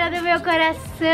galera do meu coração!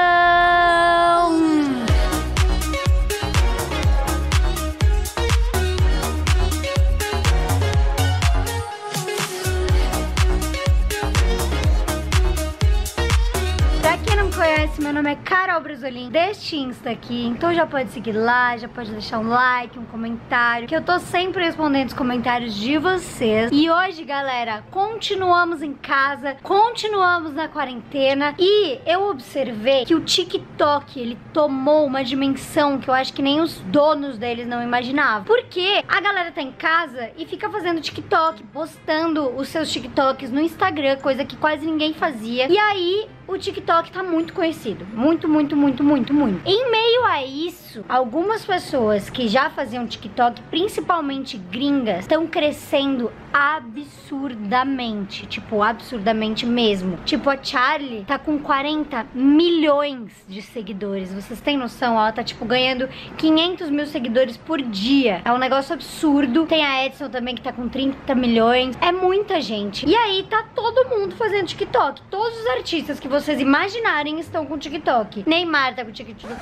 Pra quem não conhece, meu nome é Carol Brasolin, deste Insta aqui, então já pode seguir lá, já pode deixar um like, um comentário, que eu tô sempre respondendo os comentários de vocês. E hoje, galera, continuamos em casa, continuamos na quarentena e eu observei que o TikTok, ele tomou uma dimensão que eu acho que nem os donos deles não imaginavam. Porque a galera tá em casa e fica fazendo TikTok, postando os seus TikToks no Instagram, coisa que quase ninguém fazia. E aí, o TikTok tá muito conhecido. Muito. Em meio a isso, algumas pessoas que já faziam TikTok, principalmente gringas, estão crescendo absurdamente. Tipo, absurdamente mesmo. Tipo, a Charli tá com 40 milhões de seguidores. Vocês têm noção? Ela tá, tipo, ganhando 500 mil seguidores por dia. É um negócio absurdo. Tem a Edson também, que tá com 30 milhões. É muita gente. E aí, tá todo mundo fazendo TikTok. Todos os artistas que vocês imaginarem estão com TikTok. Neymar tá com TikTok.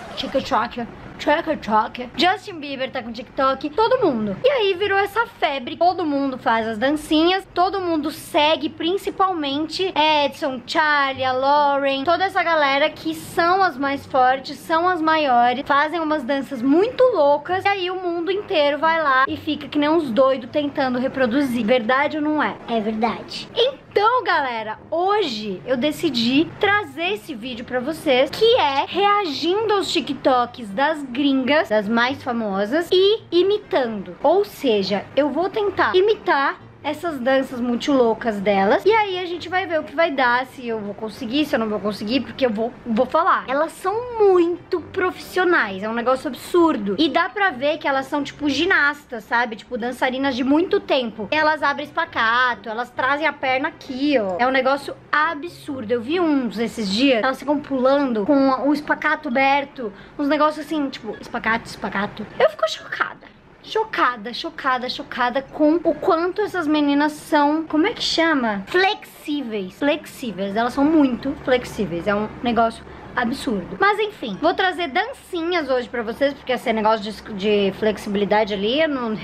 Justin Bieber tá com TikTok. Todo mundo. E aí virou essa febre. Todo mundo faz as dancinhas. Todo mundo segue, principalmente Edson, Charli, a Lauren. Toda essa galera que são as mais fortes, são as maiores. Fazem umas danças muito loucas. E aí o mundo inteiro vai lá e fica que nem uns doidos tentando reproduzir. Verdade ou não é? É verdade. Então, galera, hoje eu decidi trazer esse vídeo pra vocês, que é reagindo aos TikToks das gringas, das mais famosas, e imitando. Ou seja, eu vou tentar imitar essas danças muito loucas delas. E aí a gente vai ver o que vai dar, se eu vou conseguir, se eu não vou conseguir, porque eu vou falar. Elas são muito profissionais, é um negócio absurdo. E dá pra ver que elas são tipo ginastas, sabe? Tipo dançarinas de muito tempo. Elas abrem espaccato, elas trazem a perna aqui, ó. É um negócio absurdo. Eu vi uns esses dias, elas ficam pulando com o espaccato aberto. Uns negócios assim, tipo, espaccato. Eu fico chocada. Chocada com o quanto essas meninas são, como é que chama? Flexíveis. Elas são muito flexíveis. É um negócio absurdo. Mas enfim, vou trazer dancinhas hoje pra vocês, porque esse negócio de flexibilidade ali, eu não...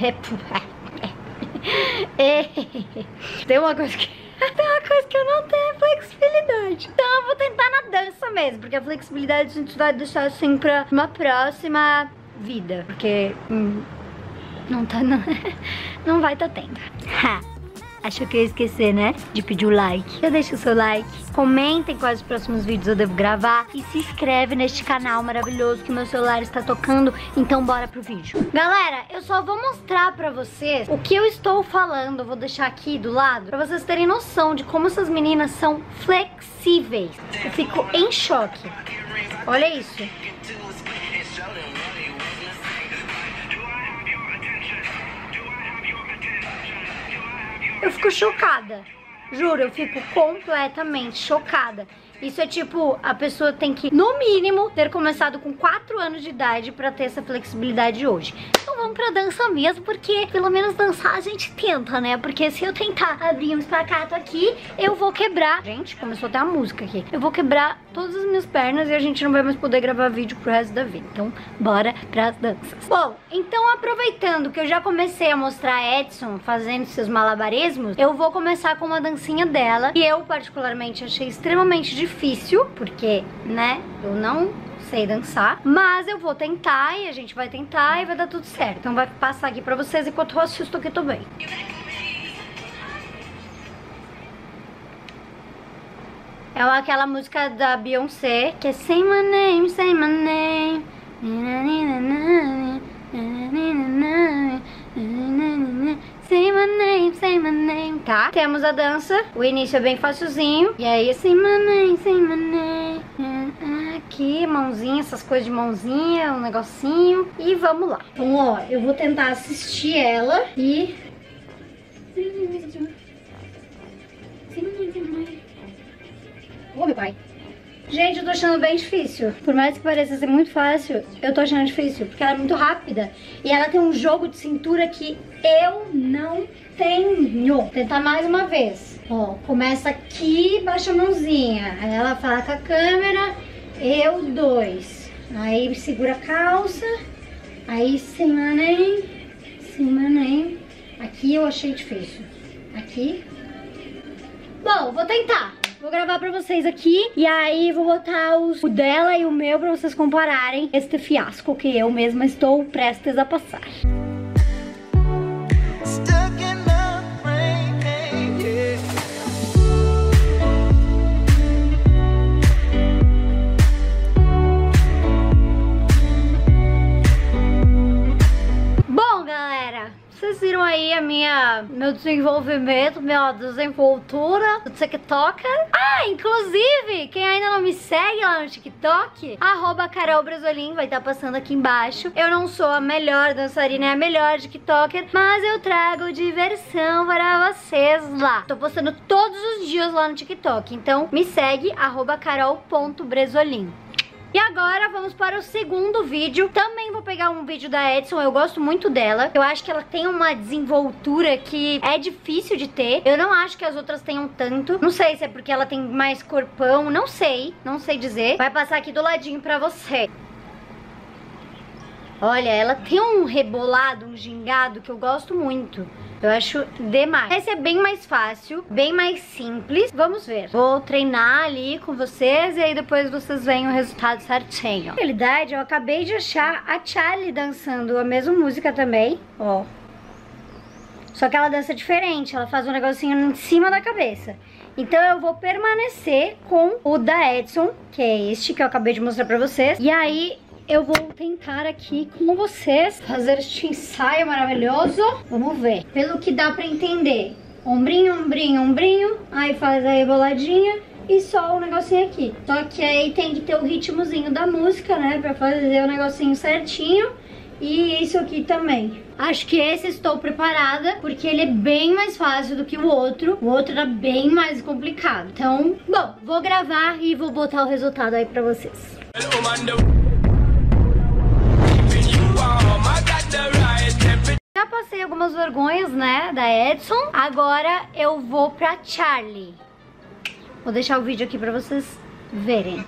Tem uma coisa que eu não tenho flexibilidade. Então eu vou tentar na dança mesmo, porque a flexibilidade a gente vai deixar assim pra uma próxima vida, porque... Não vai tá tendo. Achou que eu ia esquecer, né? De pedir o like. Já deixa o seu like. Comentem quais os próximos vídeos eu devo gravar. E se inscreve neste canal maravilhoso que meu celular está tocando. Então bora pro vídeo. Galera, eu só vou mostrar pra vocês o que eu estou falando. Eu vou deixar aqui do lado pra vocês terem noção de como essas meninas são flexíveis. Eu fico em choque. Olha isso. Eu fico chocada, juro, eu fico completamente chocada. Isso é tipo, a pessoa tem que, no mínimo, ter começado com 4 anos de idade pra ter essa flexibilidade hoje. Então vamos pra dança mesmo, porque pelo menos dançar a gente tenta, né? Porque se eu tentar abrir um espaccato aqui, eu vou quebrar. Gente, começou até a música aqui. Eu vou quebrar todas as minhas pernas e a gente não vai mais poder gravar vídeo pro resto da vida. Então, bora pras danças. Bom, então aproveitando que eu já comecei a mostrar a Edson fazendo seus malabarismos, eu vou começar com uma dancinha dela, que eu particularmente achei extremamente difícil, porque, né, eu não sei dançar, mas eu vou tentar e a gente vai tentar e vai dar tudo certo. Então vai passar aqui pra vocês enquanto eu assisto aqui também. É aquela música da Beyoncé, que é Say My Name, Say My Name. Say my name, tá? Temos a dança, o início é bem facilzinho. E aí, say my name. Aqui, mãozinha, essas coisas de mãozinha, um negocinho. E vamos lá. Então, ó, eu vou tentar assistir ela e... Ô, meu pai. Gente, eu tô achando bem difícil. Por mais que pareça ser muito fácil, eu tô achando difícil, porque ela é muito rápida. E ela tem um jogo de cintura que eu não tenho. Vou tentar mais uma vez. Ó, começa aqui, baixa a mãozinha. Aí ela fala com a câmera, eu 2. Aí segura a calça. Aí sem manem. Aqui eu achei difícil. Aqui. Bom, vou tentar. Vou gravar pra vocês aqui. E aí vou botar o dela e o meu pra vocês compararem este fiasco que eu mesma estou prestes a passar. Vocês viram aí meu desenvolvimento, minha desenvoltura do TikToker. Ah, inclusive, quem ainda não me segue lá no TikTok, @CarolBresolim, vai estar passando aqui embaixo. Eu não sou a melhor dançarina, é a melhor TikToker, mas eu trago diversão para vocês lá. Tô postando todos os dias lá no TikTok, então me segue, @carol.bresolim. E agora vamos para o segundo vídeo. Também vou pegar um vídeo da Edson, eu gosto muito dela. Eu acho que ela tem uma desenvoltura que é difícil de ter. Eu não acho que as outras tenham tanto. Não sei se é porque ela tem mais corpão, não sei dizer. Vai passar aqui do ladinho pra você. Olha, ela tem um rebolado, um gingado que eu gosto muito. Eu acho demais. Esse é bem mais fácil, bem mais simples. Vamos ver. Vou treinar ali com vocês e aí depois vocês veem o resultado certinho. Na realidade, eu acabei de achar a Charlie dançando a mesma música também, ó. Só que ela dança diferente, ela faz um negocinho em cima da cabeça. Então eu vou permanecer com o da Edson, que é este que eu acabei de mostrar pra vocês. E aí eu vou tentar aqui com vocês fazer este ensaio maravilhoso. Vamos ver. Pelo que dá pra entender. Ombrinho, ombrinho, ombrinho. Aí faz a reboladinha e só o negocinho aqui. Só que aí tem que ter o ritmozinho da música, né? Pra fazer o negocinho certinho. E isso aqui também. Acho que esse estou preparada, porque ele é bem mais fácil do que o outro. O outro era bem mais complicado. Então, bom, vou gravar e vou botar o resultado aí pra vocês. Já passei algumas vergonhas, né, da Edson. Agora eu vou pra Charlie. Vou deixar o vídeo aqui pra vocês verem.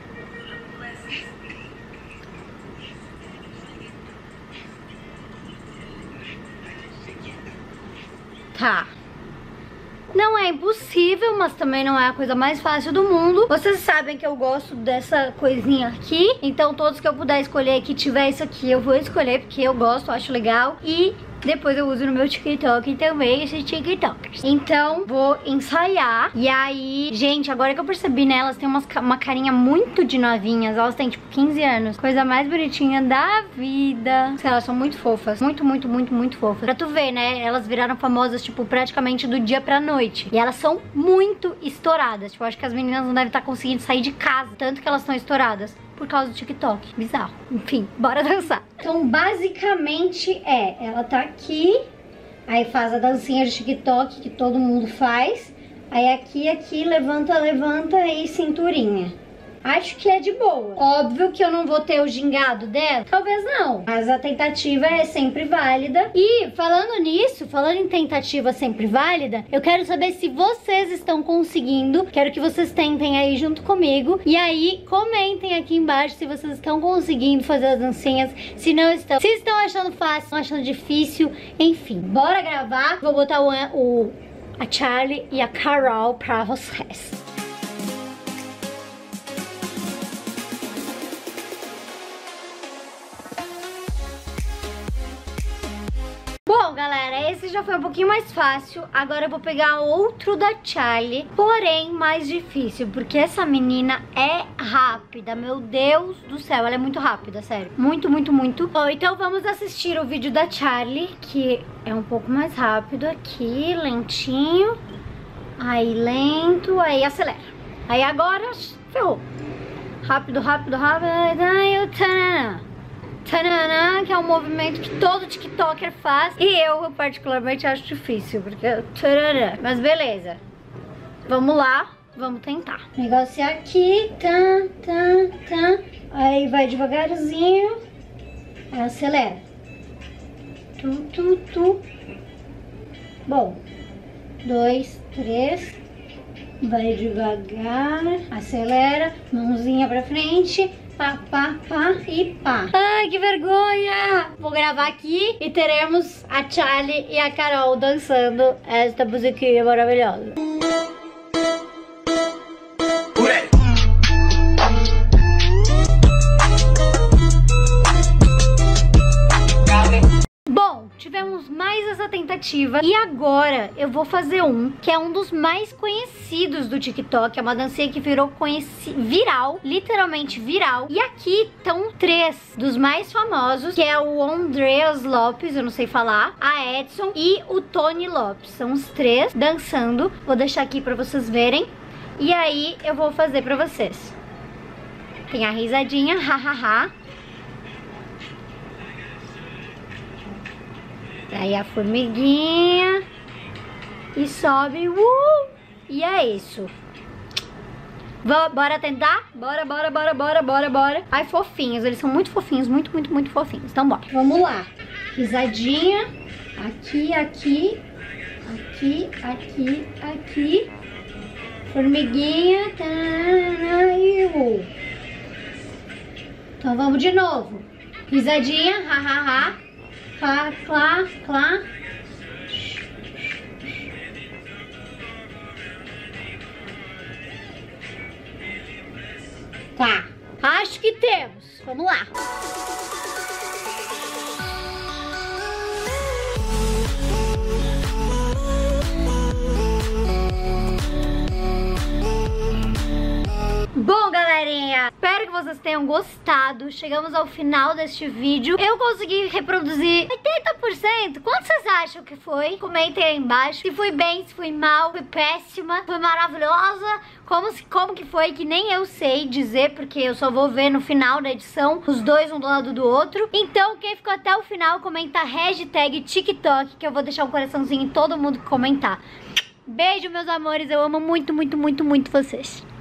Tá. Não é impossível, mas também não é a coisa mais fácil do mundo. Vocês sabem que eu gosto dessa coisinha aqui. Então todos que eu puder escolher que tiver isso aqui, eu vou escolher, porque eu gosto, acho legal. E depois eu uso no meu TikTok também, esses TikTokers. Então vou ensaiar. E aí, gente, agora que eu percebi, né, elas têm uma carinha muito de novinhas. Elas têm tipo 15 anos. Coisa mais bonitinha da vida. Sei lá, elas são muito fofas. Muito, muito, muito, muito fofas. Pra tu ver, né, elas viraram famosas, tipo, praticamente do dia pra noite. E elas são muito estouradas. Tipo, eu acho que as meninas não devem estar conseguindo sair de casa, tanto que elas estão estouradas por causa do TikTok. Bizarro. Enfim, bora dançar. Então, basicamente ela tá aqui, aí faz a dancinha de TikTok que todo mundo faz. Aí aqui, levanta, levanta e cinturinha. Acho que é de boa. Óbvio que eu não vou ter o gingado dela, talvez não, mas a tentativa é sempre válida. E falando nisso, falando em tentativa sempre válida, eu quero saber se vocês estão conseguindo. Quero que vocês tentem aí junto comigo. E aí comentem aqui embaixo se vocês estão conseguindo fazer as dancinhas, se não estão, se estão achando fácil, estão achando difícil. Enfim, bora gravar. Vou botar a Charlie e a Carol pra vocês. Bom, galera, esse já foi um pouquinho mais fácil. Agora eu vou pegar outro da Charlie, porém mais difícil, porque essa menina é rápida. Meu Deus do céu, ela é muito rápida, sério. Muito, muito, muito. Bom, então vamos assistir o vídeo da Charlie, que é um pouco mais rápido aqui, lentinho. Aí lento, aí acelera. Aí agora, ferrou. Rápido, rápido, rápido. Aí o tanana. Tanana, que é um movimento que todo TikToker faz. E eu particularmente acho difícil, porque tanana. Mas beleza. Vamos lá, vamos tentar. O negócio é aqui, tan, tan, tan. Aí vai devagarzinho. Aí acelera. Tu, tu, tu. Bom, 2, 3. Vai devagar, acelera, mãozinha pra frente, pá, pá, pá e pá. Ai, que vergonha! Vou gravar aqui e teremos a Charlie e a Carol dançando esta musiquinha maravilhosa. Tivemos mais essa tentativa e agora eu vou fazer um que é um dos mais conhecidos do TikTok. É uma dancinha que virou viral, literalmente viral. E aqui estão 3 dos mais famosos, que é o Andreas Lopes, eu não sei falar, a Edson e o Tony Lopes. São os 3 dançando. Vou deixar aqui pra vocês verem. E aí eu vou fazer pra vocês. Tem a risadinha, hahaha. Aí a formiguinha e sobe, e é isso. Bora tentar? Bora. Ai, fofinhos, eles são muito fofinhos, muito fofinhos. Então bora. Vamos lá. Risadinha, aqui, aqui, formiguinha, então vamos de novo. Risadinha, hahaha. Clá, clá, clá. Tá, acho que temos. Vamos lá. Bom, galerinha, espero que vocês tenham gostado. Chegamos ao final deste vídeo. Eu consegui reproduzir 80%. Quanto vocês acham que foi? Comentem aí embaixo. Se foi bem, se foi mal, foi péssima, foi maravilhosa. Como que foi, que nem eu sei dizer, porque eu só vou ver no final da edição os dois um do lado do outro. Então, quem ficou até o final, comenta hashtag TikTok, que eu vou deixar um coraçãozinho em todo mundo que comentar. Beijo, meus amores. Eu amo muito vocês.